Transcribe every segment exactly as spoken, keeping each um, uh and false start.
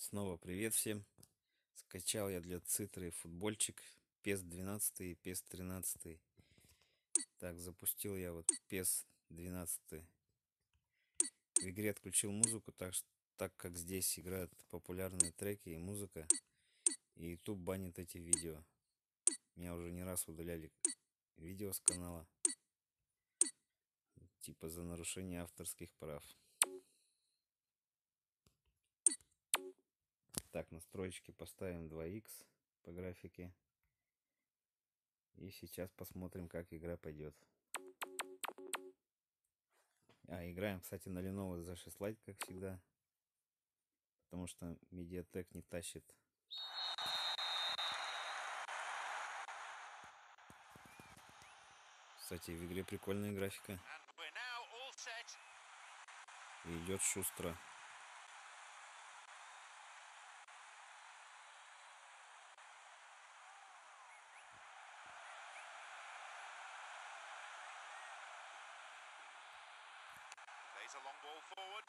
Снова привет всем. Скачал я для Цитры футбольчик пес двенадцать и пес тринадцать. Так, запустил я вот пес двенадцать. В игре отключил музыку, так, ш- так как здесь играют популярные треки и музыка. И YouTube банит эти видео. Меня уже не раз удаляли видео с канала. Типа за нарушение авторских прав. Так, настройки поставим два икс по графике. И сейчас посмотрим, как игра пойдет. А, играем, кстати, на Lenovo зет шесть Lite, как всегда. Потому что Mediatek не тащит. Кстати, в игре прикольная графика. И идет шустро. Plays a long ball forward.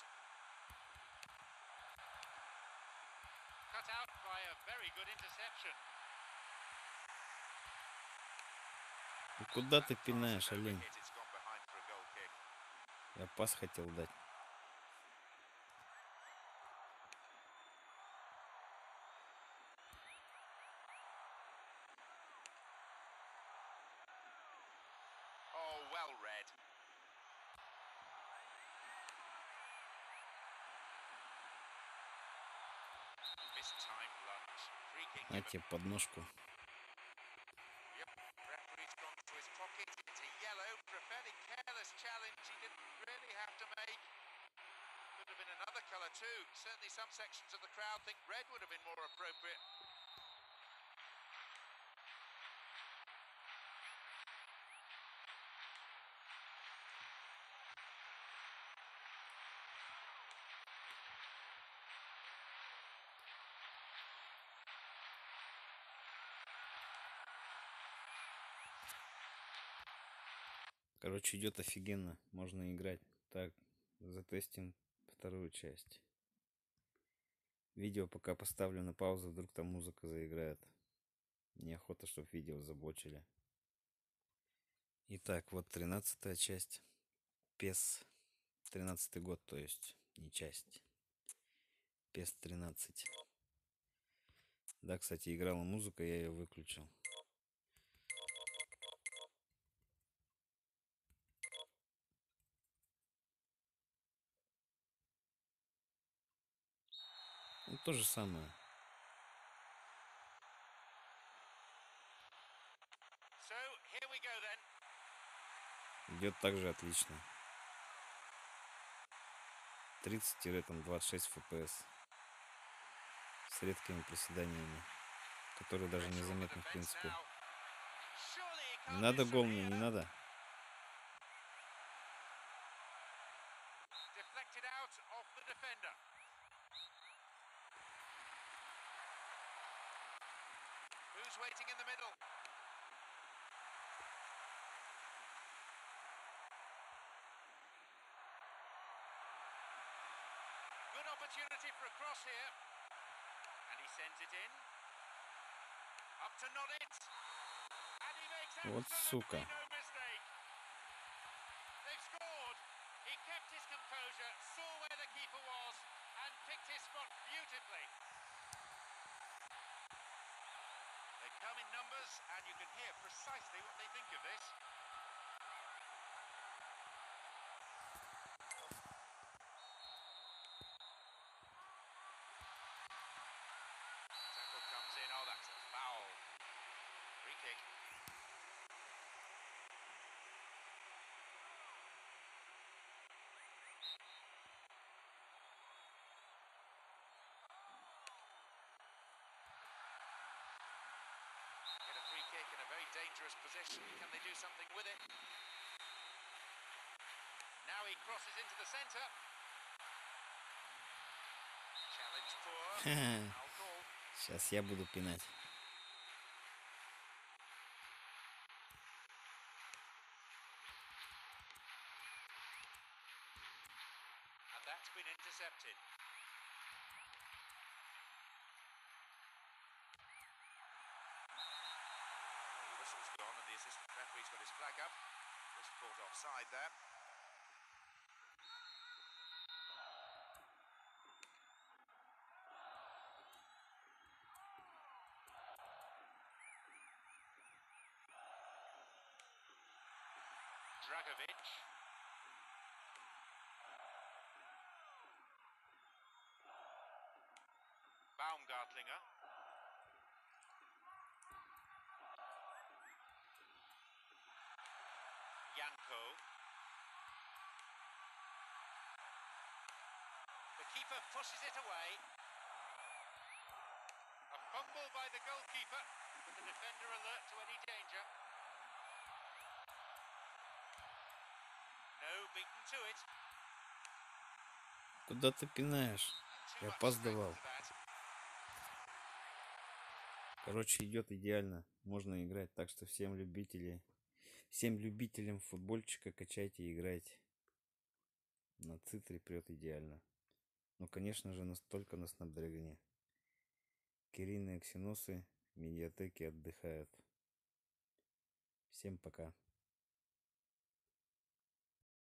Cut out by a very good interception. Ну куда ты пинаешь, олень? It's gone behind for a goal kick. Я пас хотел дать. Oh, well read. Mistimed lunge. Free kick На given. тебе подножку. Yep. Referee's gone to his pocket. It's a yellow for a fairly careless challenge he didn't really have to make. Could have been another colour too. Certainly some sections of the crowd think red would have been more appropriate. Короче, идет офигенно. Можно играть. Так, затестим вторую часть. Видео пока поставлю на паузу, вдруг там музыка заиграет. Неохота, чтобы видео заблочили. Итак, вот тринадцатая часть. пес тринадцатый год, то есть не часть. пес тринадцать. Да, кстати, играла музыка, я ее выключил. Ну, то же самое. So here we go then. Идет также отлично. тридцать-двадцать шесть эф пи эс. С редкими приседаниями, которые даже незаметны в принципе. Не надо гол мне, не надо. Deflected out off the defender. Who's waiting in the middle? Good opportunity for a cross here. And he sends it in. Up to Nodit. And he makes Вот сука. absolutely no mistake. They've scored. He kept his composure, saw where the keeper was, and picked his spot beautifully. They come in numbers, and you can hear precisely what they think of this. Tackle comes in. Oh, that's a foul. Free kick. Get a free kick in a very dangerous position. Can they do something with it? Now he crosses into the centre. Challenge poor. Foul call. Сейчас я буду пинать. And that's been intercepted. caught offside there. Dragovic. Baumgartlinger. Janko. The keeper pushes it away. A fumble by the goalkeeper, with the defender alert to any danger. No, beaten to it. Куда ты пинаешь? Too Я much опаздывал. strength to that. Короче, идет идеально. Можно играть. Так что всем любителей, всем любителям футбольчика качайте и играйте. На цитре прет идеально. Ну, конечно же, нас только на Снапдрагоне. Куриные ксеносы в медиатеке отдыхают. Всем пока.